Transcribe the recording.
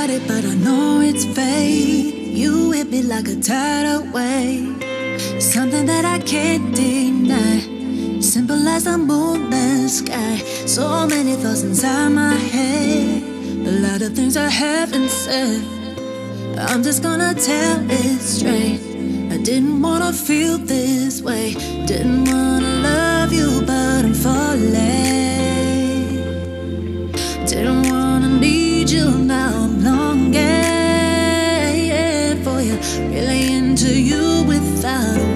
got it, but I know it's fate. You hit me like a tidal wave, something that I can't deny. Simple as the moonless sky. So many thoughts inside my head, a lot of things I haven't said. I'm just gonna tell it straight. I didn't wanna feel this way. Didn't wanna love you, but I'm falling. Didn't wanna need you, now I'm longing for you. Really into you without a